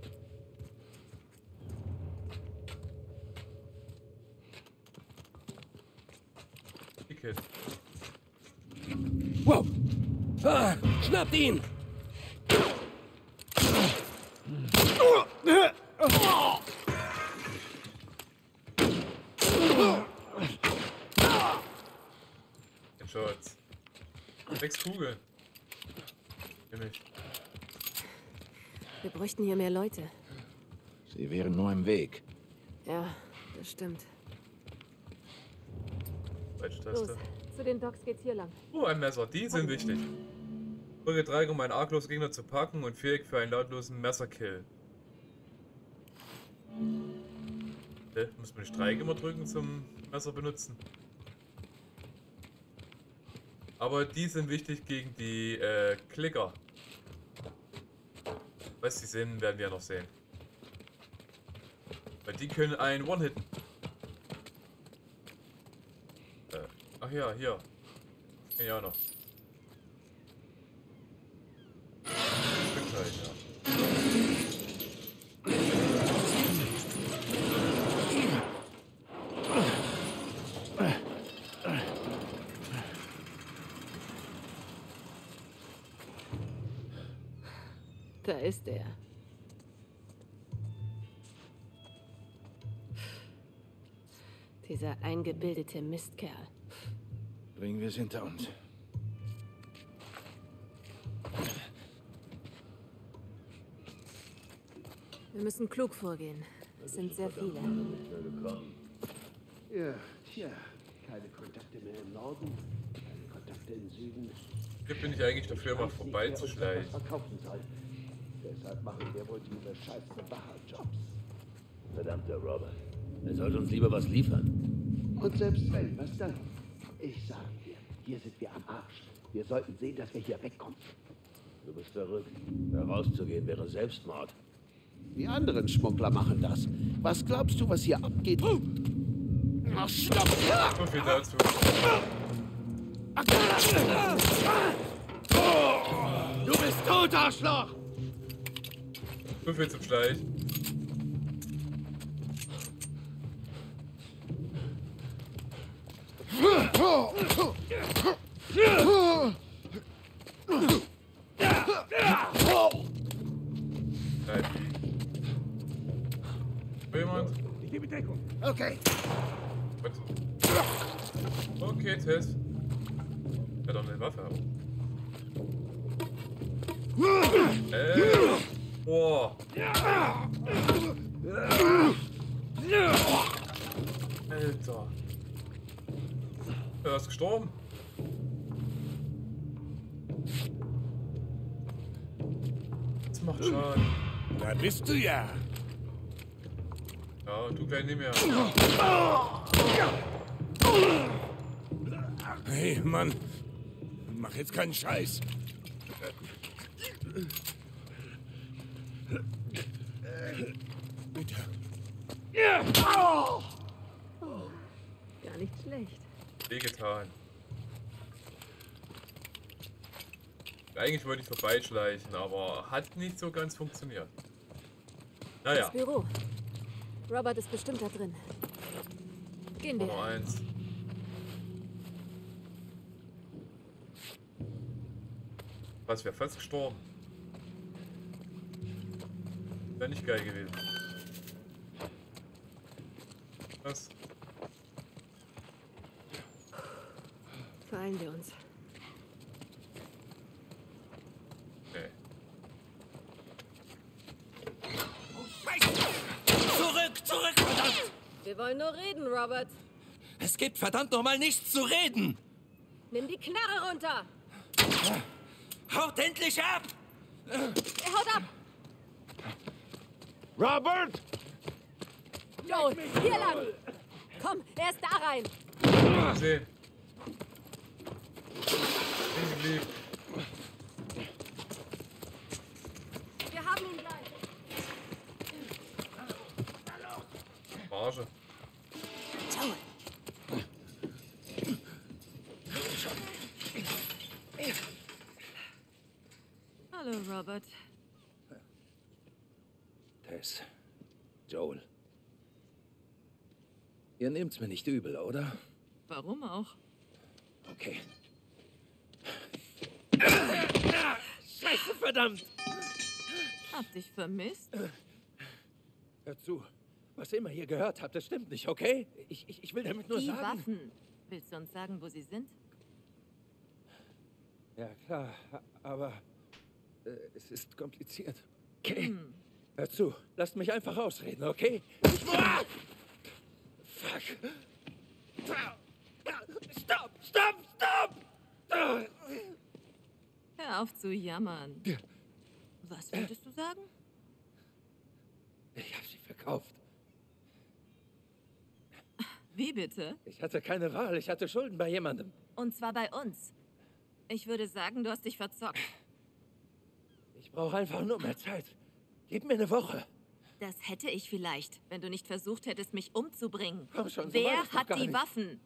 Ticket. Wow! Ah, schnappt ihn! Shots. Sechs Kugeln. Nämlich. Wir bräuchten hier mehr Leute. Sie wären nur im Weg. Ja, das stimmt. Falsche Taste. Los, zu den Docks geht's hier lang. Oh, ein Messer. Die sind wichtig. Drücke drei, um einen arglosen Gegner zu packen und fähig für einen lautlosen Messerkill. Äh, muss man Streik immer drücken zum Messer benutzen? Aber die sind wichtig gegen die äh, Klicker. Was die sind, werden wir noch sehen. Weil die können einen One-Hitten. Äh, ach ja, hier. Ja, noch. Stückteil, ja. Da ist er. Dieser eingebildete Mistkerl. Bringen wir es hinter uns. Wir müssen klug vorgehen. Es sind sehr viele. Ja, tja, keine Kontakte mehr im Norden, keine Kontakte im Süden. Hier bin ich eigentlich dafür, mal vorbeizuschleichen. Verkaufen soll. Deshalb machen wir wohl diese scheiß Wacherjobs. Verdammter Robert. Er sollte uns lieber was liefern. Und selbst wenn, was dann? Ich sag dir, hier sind wir am Arsch. Wir sollten sehen, dass wir hier wegkommen. Du bist verrückt. Herauszugehen wäre Selbstmord. Die anderen Schmuggler machen das. Was glaubst du, was hier abgeht? Ach, stopp! So viel dazu. Du bist tot, Arschloch! So viel zum Schleich. Nein. Jemand? Ich gebe Deckung. Okay. Gut. Okay, Test. Er hat doch eine Waffe. Äh. Boah. Alter. Er ist gestorben. Das macht Schaden. Da bist du ja. Ja, du gleich nicht mehr. Hey, Mann. Mach jetzt keinen Scheiß. Bitte. Oh. Gar nicht schlecht. Wehgetan. Eigentlich wollte ich vorbeischleichen, aber hat nicht so ganz funktioniert. Naja. Das Büro. Robert ist bestimmt da drin. Gehen wir. Nummer eins. Was, wäre fast gestorben. Wäre nicht geil gewesen. Was? Beeilen wir uns. Okay. Zurück, zurück, verdammt! Wir wollen nur reden, Robert. Es gibt verdammt nochmal nichts zu reden! Nimm die Knarre runter! Haut endlich ab! Er haut ab! Robert! Joel, hier lang! Komm, er ist da rein! Sehen. Hingelegt. Wir haben ihn gleich! Marge. Joel, Robert. Tess. Joel. Ihr nehmt's mir nicht übel, oder? Warum auch? Okay. Scheiße, verdammt! Hab dich vermisst? Hör zu. Was ihr immer hier gehört habt, das stimmt nicht, okay? Ich, ich, ich will damit nur Die sagen... Waffen. Willst du uns sagen, wo sie sind? Ja, klar. Aber äh, es ist kompliziert. Okay? Hm. Hör zu. Lasst mich einfach ausreden, okay? Ich... Ah! Fuck. Stopp! Stopp! Stopp! Hör auf zu jammern. Was wolltest du sagen? Ich habe sie verkauft. Wie bitte? Ich hatte keine Wahl. Ich hatte Schulden bei jemandem. Und zwar bei uns. Ich würde sagen, du hast dich verzockt. Ich brauche einfach nur mehr Zeit. Gib mir eine Woche. Das hätte ich vielleicht, wenn du nicht versucht hättest, mich umzubringen. Komm schon, so Wer war das doch hat gar die nicht. Waffen?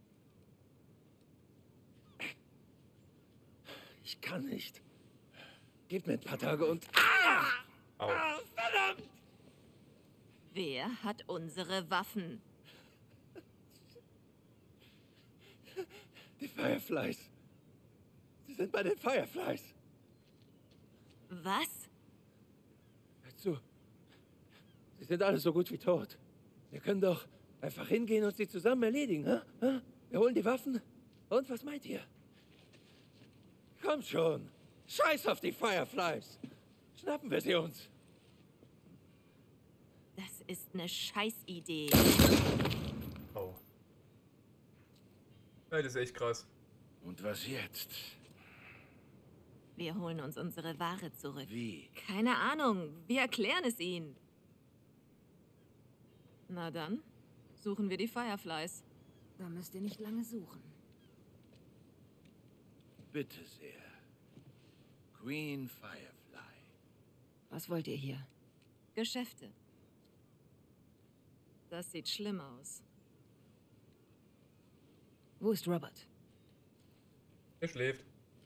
Ich kann nicht. Gib mir ein paar Tage und... Ah! Ah, verdammt! Wer hat unsere Waffen? Die Fireflies. Sie sind bei den Fireflies. Was? Hör zu. Sie sind alle so gut wie tot. Wir können doch einfach hingehen und sie zusammen erledigen, hä? Hä? Wir holen die Waffen. Und was meint ihr? Komm schon. Scheiß auf die Fireflies. Schnappen wir sie uns. Das ist eine Scheißidee. Oh. Ja, das ist echt krass. Und was jetzt? Wir holen uns unsere Ware zurück. Wie? Keine Ahnung. Wir erklären es ihnen. Na dann, suchen wir die Fireflies. Da müsst ihr nicht lange suchen. Bitte sehr. Queen Firefly. Was wollt ihr hier? Geschäfte. Das sieht schlimm aus. Wo ist Robert? Er schläft.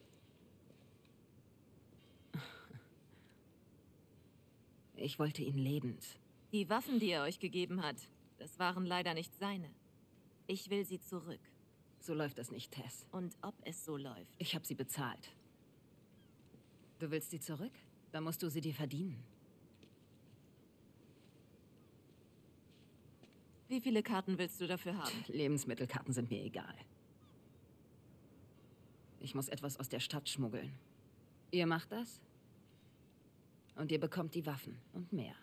Ich wollte ihn lebend. Die Waffen, die er euch gegeben hat, das waren leider nicht seine. Ich will sie zurück. So läuft das nicht, Tess. Und ob es so läuft. Ich habe sie bezahlt. Du willst sie zurück? Dann musst du sie dir verdienen. Wie viele Karten willst du dafür haben? Lebensmittelkarten sind mir egal. Ich muss etwas aus der Stadt schmuggeln. Ihr macht das? Und ihr bekommt die Waffen und mehr.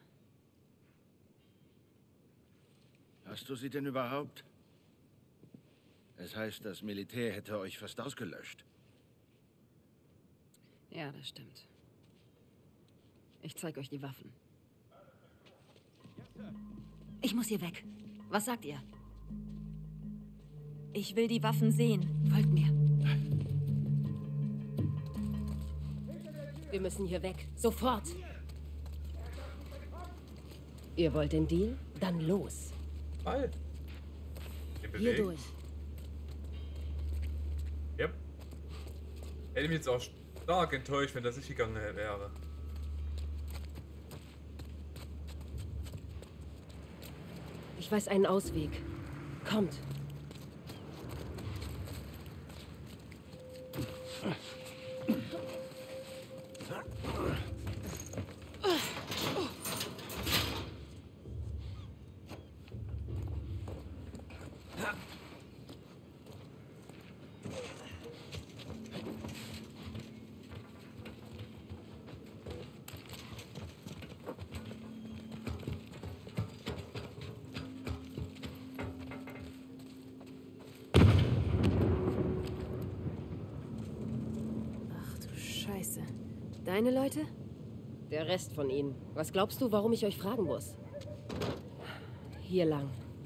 Hast du sie denn überhaupt? Es heißt, das Militär hätte euch fast ausgelöscht. Ja, das stimmt. Ich zeige euch die Waffen. Ich muss hier weg. Was sagt ihr? Ich will die Waffen sehen. Folgt mir. Wir müssen hier weg. Sofort. Ihr wollt den Deal? Dann los. Ball. Hier durch. Yep. Hätte mich jetzt auch stark enttäuscht, wenn das nicht gegangen wäre. Ich weiß einen Ausweg. Kommt. Deine Leute? Der Rest von ihnen. Was glaubst du, warum ich euch fragen muss? Hier lang.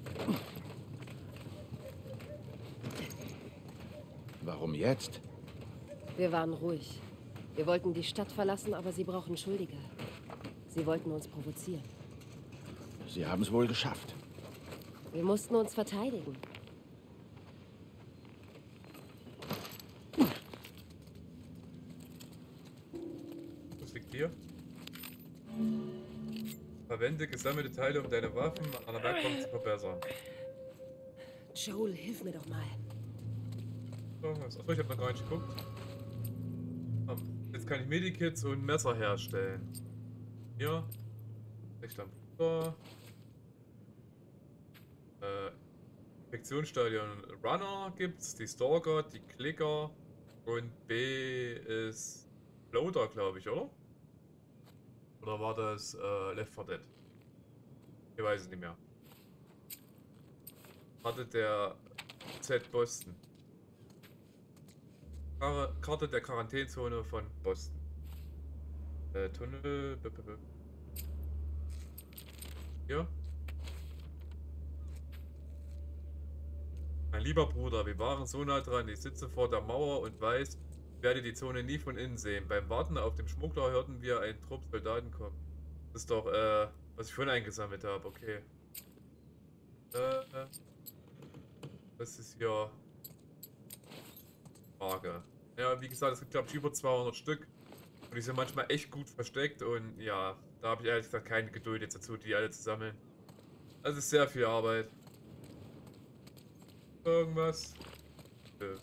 Warum jetzt? Wir waren ruhig. Wir wollten die Stadt verlassen, aber sie brauchen Schuldige. Sie wollten uns provozieren. Sie haben es wohl geschafft. Wir mussten uns verteidigen. Verwende gesammelte Teile, um deine Waffen an der Werkbank zu verbessern. Joel, hilf mir doch mal. Achso, ich habe noch gar nicht geguckt. Jetzt kann ich Medikits und Messer herstellen. Hier. Recht am Bruder. Äh, Infektionsstadion Runner gibt's, die Stalker, die Klicker und B ist Loader, glaube ich, oder? Oder war das äh, Left four Dead? Ich weiß es nicht mehr. Karte der Z Boston. Kar Karte der Quarantänezone von Boston. Äh, Tunnel. B -b -b. Hier. Mein lieber Bruder, wir waren so nah dran. Ich sitze vor der Mauer und weiß, ich werde die Zone nie von innen sehen. Beim Warten auf dem Schmuggler hörten wir einen Trupp Soldaten kommen. Das ist doch, äh, was ich vorhin eingesammelt habe. Okay. Äh, das ist hier Frage. Ja, wie gesagt, es gibt, glaube ich, über zweihundert Stück. Und die sind manchmal echt gut versteckt. Und ja, da habe ich ehrlich gesagt keine Geduld jetzt dazu, die alle zu sammeln. Das ist sehr viel Arbeit. Irgendwas? Nö.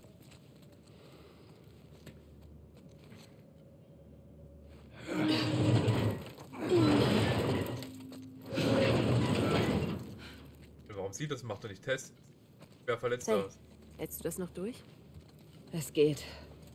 Warum sieht das? Macht doch nicht Test. Wer verletzt Hey, aus? hältst du das noch durch? Es geht.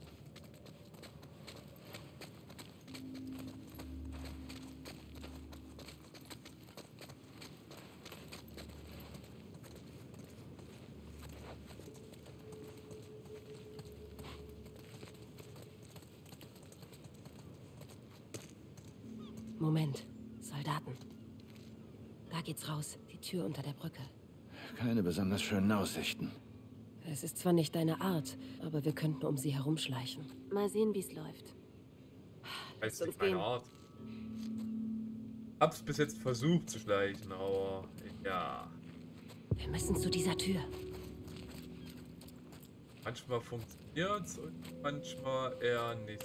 Moment. Soldaten. Da geht's raus. Die Tür unter der Brücke. Keine besonders schönen Aussichten. Es ist zwar nicht deine Art, aber wir könnten um sie herumschleichen. Mal sehen, wie es läuft. Heißt nicht meine Art. Hab's bis jetzt versucht zu schleichen, aber ja. Wir müssen zu dieser Tür. Manchmal funktioniert's und manchmal eher nicht.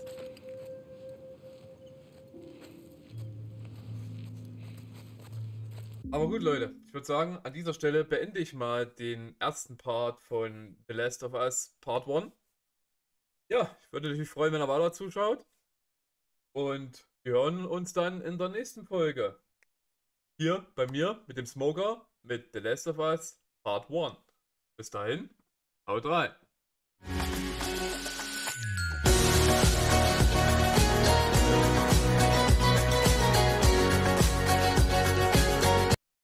Aber gut, Leute, ich würde sagen, an dieser Stelle beende ich mal den ersten Part von The Last of Us Part eins. Ja, ich würde mich freuen, wenn ihr weiter zuschaut. Und wir hören uns dann in der nächsten Folge. Hier bei mir mit dem Smoker mit The Last of Us Part eins. Bis dahin, haut rein.